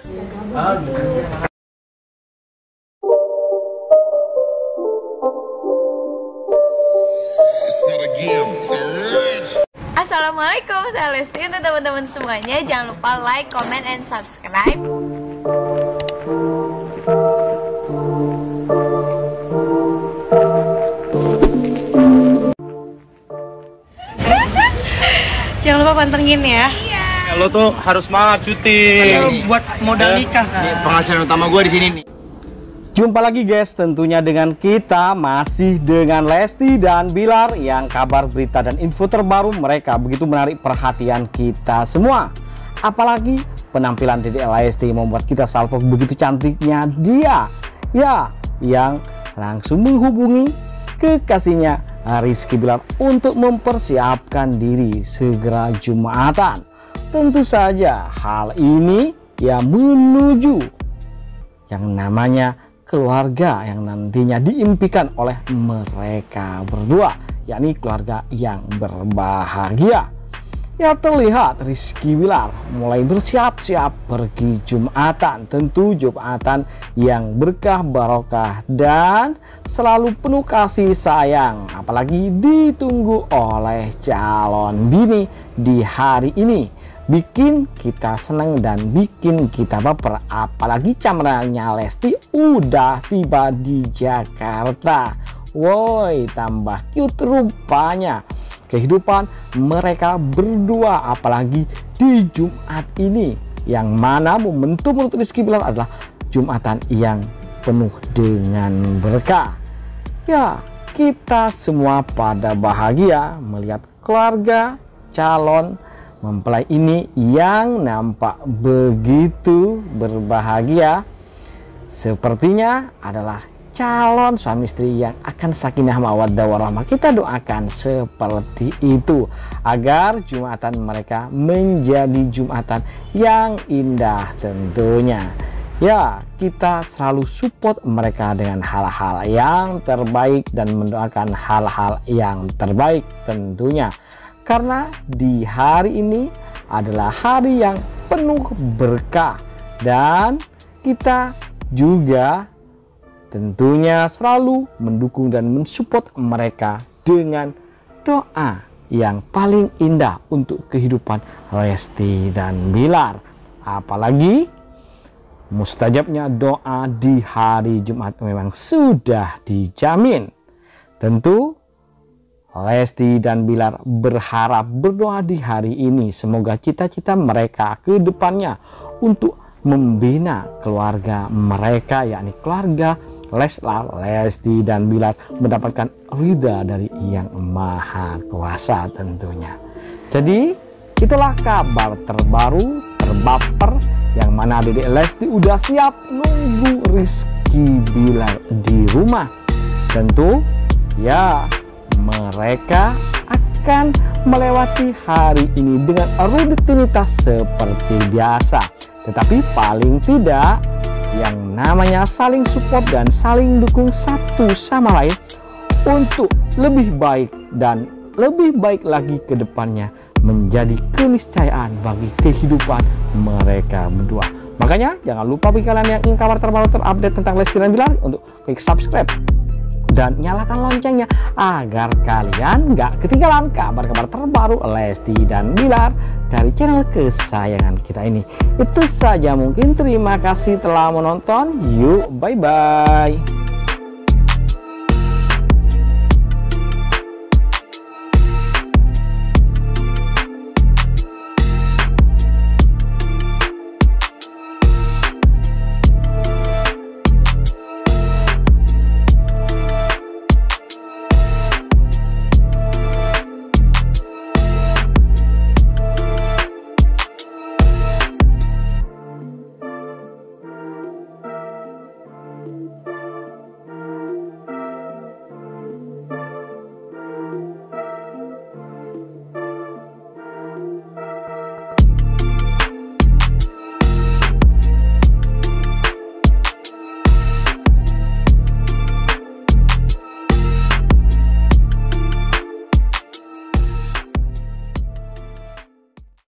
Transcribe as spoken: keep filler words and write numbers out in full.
Assalamualaikum, saya Lesti. Untuk teman-teman semuanya, jangan lupa like, comment, and subscribe. Jangan lupa pantengin ya. Iya. Lo tuh harus semangat syuting. Buat modal nikah kan. Penghasilan utama gue di sini nih. Jumpa lagi guys, tentunya dengan kita masih dengan Lesti dan Bilar, yang kabar, berita, dan info terbaru mereka begitu menarik perhatian kita semua. Apalagi penampilan Dedek Lesti membuat kita salvo begitu cantiknya dia, ya, yang langsung menghubungi kekasihnya Rizky Bilar untuk mempersiapkan diri segera Jumatan. Tentu saja hal ini ya menuju yang namanya keluarga yang nantinya diimpikan oleh mereka berdua, yakni keluarga yang berbahagia. Ya, terlihat Rizky Bilar mulai bersiap-siap pergi Jumatan, tentu Jumatan yang berkah barokah dan selalu penuh kasih sayang, apalagi ditunggu oleh calon bini di hari ini. Bikin kita seneng dan bikin kita baper, apalagi cameranya Lesti udah tiba di Jakarta. Woi, tambah cute rupanya kehidupan mereka berdua, apalagi di Jumat ini, yang mana momentum menurut Rizky Bilar adalah Jumatan yang penuh dengan berkah. Ya, kita semua pada bahagia melihat keluarga calon mempelai ini yang nampak begitu berbahagia. Sepertinya adalah calon suami istri yang akan sakinah mawaddah warahmah. Kita doakan seperti itu agar Jumatan mereka menjadi Jumatan yang indah tentunya. Ya, kita selalu support mereka dengan hal-hal yang terbaik dan mendoakan hal-hal yang terbaik tentunya. Karena di hari ini adalah hari yang penuh berkah, dan kita juga tentunya selalu mendukung dan mensupport mereka dengan doa yang paling indah untuk kehidupan Lesti dan Bilar. Apalagi mustajabnya doa di hari Jumat memang sudah dijamin. Tentu Lesti dan Bilar berharap, berdoa di hari ini semoga cita-cita mereka ke depannya untuk membina keluarga mereka, yakni keluarga Leslar, Lesti dan Bilar, mendapatkan ridha dari Yang Maha Kuasa tentunya. Jadi itulah kabar terbaru terbaper yang mana Dedek Lesti udah siap nunggu Rizky Bilar di rumah. Tentu ya, mereka akan melewati hari ini dengan rutinitas seperti biasa, tetapi paling tidak yang namanya saling support dan saling dukung satu sama lain untuk lebih baik dan lebih baik lagi ke depannya, menjadi keniscayaan bagi kehidupan mereka berdua. Makanya jangan lupa bagi kalian yang ingin kabar terbaru terupdate tentang Lesti dan Bilar untuk klik subscribe dan nyalakan loncengnya agar kalian nggak ketinggalan kabar-kabar terbaru Lesti dan Bilar dari channel kesayangan kita ini. Itu saja mungkin, terima kasih telah menonton. Yuk, bye bye.